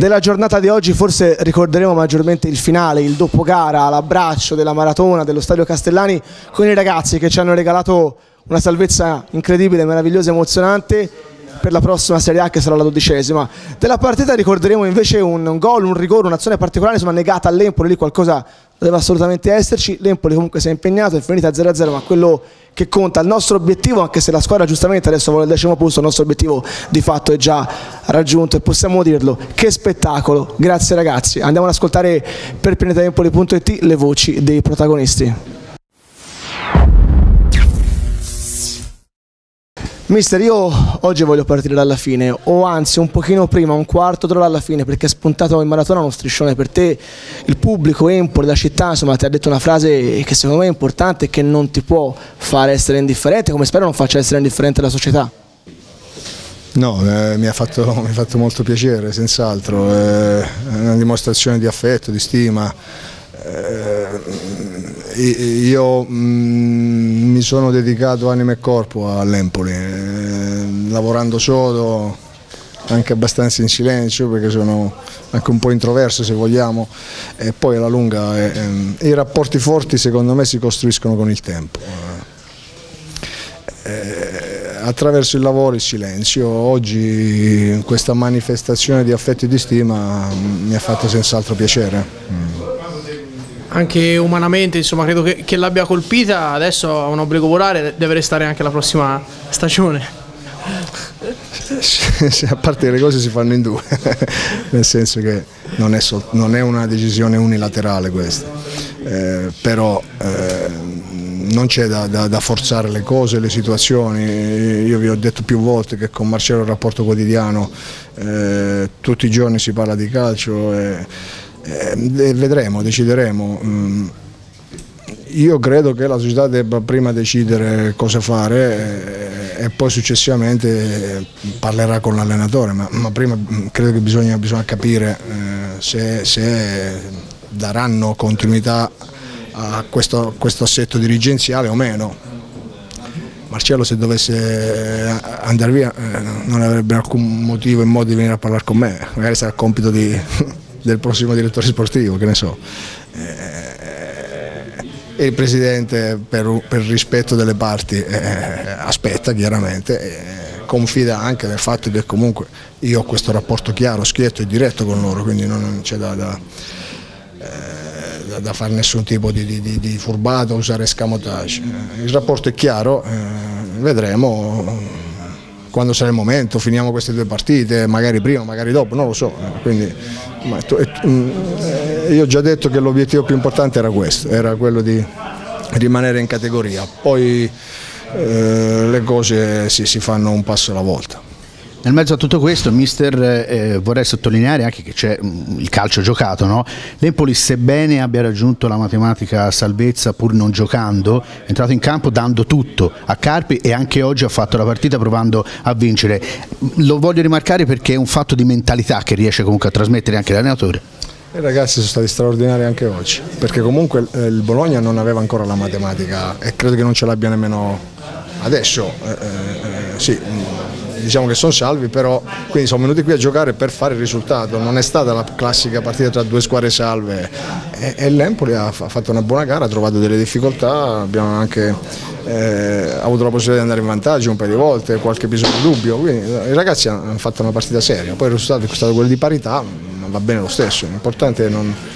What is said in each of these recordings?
Della giornata di oggi forse ricorderemo maggiormente il finale, il dopo gara, l'abbraccio della maratona dello Stadio Castellani con i ragazzi che ci hanno regalato una salvezza incredibile, meravigliosa, emozionante per la prossima Serie A che sarà la 12ª. Della partita ricorderemo invece un gol, un rigore, un'azione particolare insomma negata all'Empoli, lì qualcosa doveva assolutamente esserci, l'Empoli comunque si è impegnato, è finita 0-0, ma quello che conta, il nostro obiettivo, anche se la squadra giustamente adesso vuole il 10° posto, il nostro obiettivo di fatto è già raggiunto e possiamo dirlo. Che spettacolo, grazie ragazzi. Andiamo ad ascoltare per pianetaempoli.it le voci dei protagonisti. Mister, io oggi voglio partire dalla fine, o anzi un pochino prima, un quarto d'ora dalla fine, perché è spuntato in maratona uno striscione per te, il pubblico, Empoli, la città, insomma ti ha detto una frase che secondo me è importante e che non ti può fare essere indifferente, come spero non faccia essere indifferente la società. No, mi ha fatto molto piacere, senz'altro, è una dimostrazione di affetto, di stima. Io mi sono dedicato anima e corpo all'Empoli, lavorando sodo, anche abbastanza in silenzio perché sono anche un po' introverso se vogliamo, e poi alla lunga i rapporti forti secondo me si costruiscono con il tempo, attraverso il lavoro e il silenzio. Oggi questa manifestazione di affetto e di stima mi ha fatto senz'altro piacere. Anche umanamente, insomma, credo che l'abbia colpita, adesso ha un obbligo polare, deve restare anche la prossima stagione. A parte che le cose si fanno in due, nel senso che non è una decisione unilaterale questa, però non c'è da forzare le cose, le situazioni. Io vi ho detto più volte che con Marcello il rapporto quotidiano, tutti i giorni si parla di calcio, vedremo, decideremo. Io credo che la società debba prima decidere cosa fare e poi successivamente parlerà con l'allenatore, ma prima credo che bisogna capire se daranno continuità a questo assetto dirigenziale o meno. Marcello, se dovesse andare via, non avrebbe alcun motivo e modo di venire a parlare con me, magari sarà compito del prossimo direttore sportivo, che ne so. E il presidente, per rispetto delle parti, aspetta chiaramente, confida anche nel fatto che comunque io ho questo rapporto chiaro, schietto e diretto con loro, quindi non c'è da fare nessun tipo di furbato, usare escamotage. Il rapporto è chiaro, vedremo quando sarà il momento, finiamo queste due partite, magari prima, magari dopo, non lo so. Quindi, io ho già detto che l'obiettivo più importante era questo, era quello di rimanere in categoria, poi le cose si fanno un passo alla volta. Nel mezzo a tutto questo, mister, vorrei sottolineare anche che c'è il calcio giocato, no? L'Empoli, sebbene abbia raggiunto la matematica salvezza pur non giocando, è entrato in campo dando tutto a Carpi e anche oggi ha fatto la partita provando a vincere. Lo voglio rimarcare perché è un fatto di mentalità che riesce comunque a trasmettere anche l'allenatore. I ragazzi sono stati straordinari anche oggi, perché comunque il Bologna non aveva ancora la matematica e credo che non ce l'abbia nemmeno adesso. Sì, diciamo che sono salvi, però quindi sono venuti qui a giocare per fare il risultato, non è stata la classica partita tra due squadre salve, e l'Empoli ha fatto una buona gara, ha trovato delle difficoltà, abbiamo anche avuto la possibilità di andare in vantaggio un paio di volte, qualche episodio dubbio, quindi i ragazzi hanno fatto una partita seria, poi il risultato è stato quello di parità, ma va bene lo stesso, l'importante è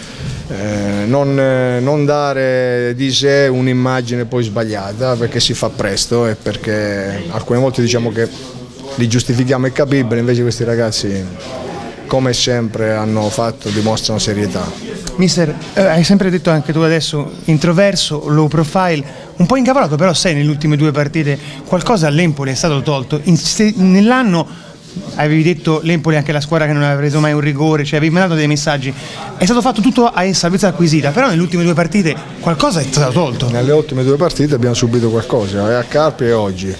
non dare di sé un'immagine poi sbagliata, perché si fa presto e perché alcune volte diciamo che li giustifichiamo, è capibile, invece questi ragazzi come sempre hanno fatto, dimostrano serietà. Mister, hai sempre detto anche tu adesso introverso, low profile, un po' incavolato, però sai nelle ultime due partite qualcosa all'Empoli è stato tolto, nell'anno avevi detto l'Empoli è anche la squadra che non aveva preso mai un rigore, cioè avevi mandato dei messaggi, è stato fatto tutto a salvezza acquisita, però nelle ultime due partite qualcosa è stato tolto. Nelle ultime due partite abbiamo subito qualcosa, a Carpi e oggi.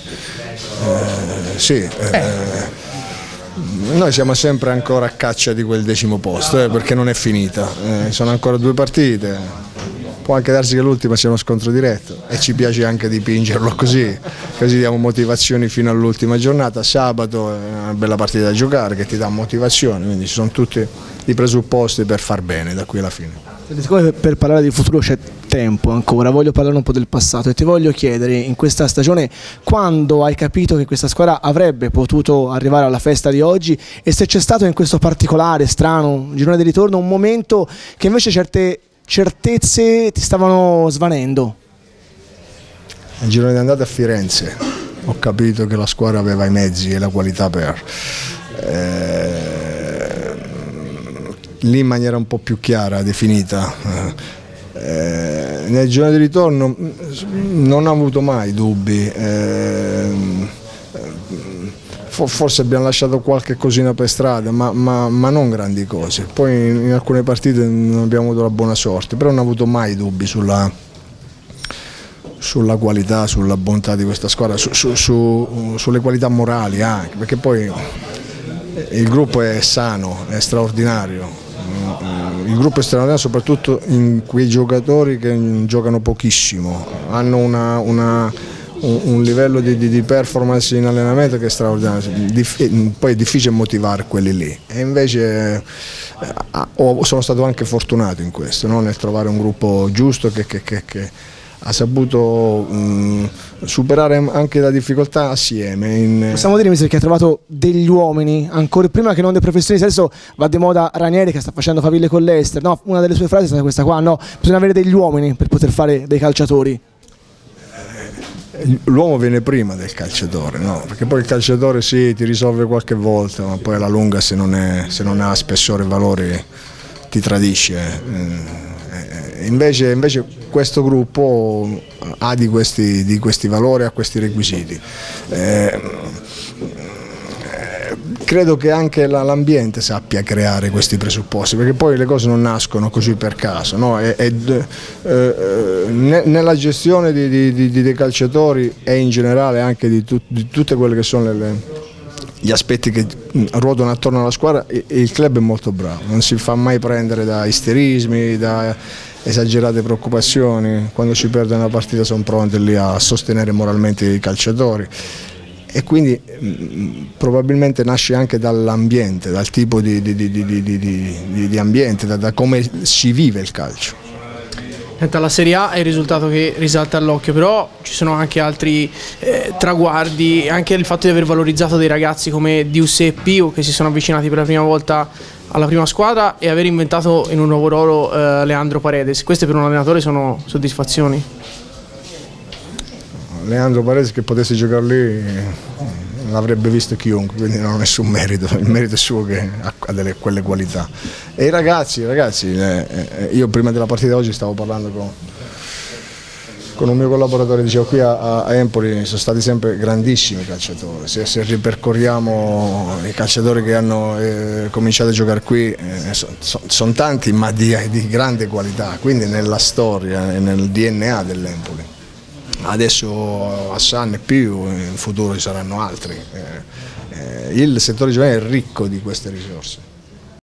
Noi siamo sempre ancora a caccia di quel 10° posto, perché non è finita, sono ancora due partite, può anche darsi che l'ultima sia uno scontro diretto e ci piace anche dipingerlo così diamo motivazioni fino all'ultima giornata. Sabato è una bella partita da giocare che ti dà motivazione, quindi ci sono tutte i presupposti per far bene da qui alla fine. Siccome per parlare di futuro c'è tempo ancora, voglio parlare un po' del passato e ti voglio chiedere, in questa stagione, quando hai capito che questa squadra avrebbe potuto arrivare alla festa di oggi e se c'è stato in questo particolare, strano girone di ritorno un momento che invece certe certezze ti stavano svanendo? Il girone di andata a Firenze ho capito che la squadra aveva i mezzi e la qualità per... lì in maniera un po' più chiara, definita. Nel girone di ritorno non ho avuto mai dubbi, forse abbiamo lasciato qualche cosina per strada, ma non grandi cose. Poi in alcune partite non abbiamo avuto la buona sorte, però non ho avuto mai dubbi sulla qualità, sulla bontà di questa squadra, sulle qualità morali anche, perché poi il gruppo è sano, è straordinario. Il gruppo è straordinario soprattutto in quei giocatori che giocano pochissimo, hanno un livello di performance in allenamento che è straordinario, poi è difficile motivare quelli lì e invece sono stato anche fortunato in questo, no? Nel trovare un gruppo giusto che ha saputo superare anche la difficoltà assieme. Possiamo dire, mister, che ha trovato degli uomini, ancora prima che non dei professionisti. Adesso va di moda Ranieri che sta facendo faville con l'Ester, no? Una delle sue frasi è stata questa qua, no? Bisogna avere degli uomini per poter fare dei calciatori. L'uomo viene prima del calciatore, no? Perché poi il calciatore sì, ti risolve qualche volta, ma poi alla lunga se non ha spessore e valori ti tradisce. Invece questo gruppo ha di questi valori, ha questi requisiti. Credo che anche l'ambiente sappia creare questi presupposti, perché poi le cose non nascono così per caso, no? Nella gestione dei calciatori e in generale anche di tutte quelle che sono gli aspetti che ruotano attorno alla squadra, il club è molto bravo, non si fa mai prendere da isterismi, da esagerate preoccupazioni. Quando si perde una partita sono pronti lì a sostenere moralmente i calciatori e quindi probabilmente nasce anche dall'ambiente, dal tipo di ambiente, da come si vive il calcio. La Serie A è il risultato che risalta all'occhio, però ci sono anche altri traguardi, anche il fatto di aver valorizzato dei ragazzi come Dius e Pio che si sono avvicinati per la prima volta alla prima squadra e aver inventato in un nuovo ruolo Leandro Paredes. Queste per un allenatore sono soddisfazioni? Leandro Paredes che potesse giocare lì l'avrebbe visto chiunque, quindi non ho nessun merito, il merito è suo che ha quelle qualità. E i ragazzi, io prima della partita oggi stavo parlando con un mio collaboratore, dicevo qui a Empoli sono stati sempre grandissimi calciatori, se ripercorriamo i calciatori che hanno cominciato a giocare qui sono tanti ma di grande qualità, quindi nella storia e nel DNA dell'Empoli. Adesso Hassan e più, in futuro ci saranno altri. Il settore giovanile è ricco di queste risorse.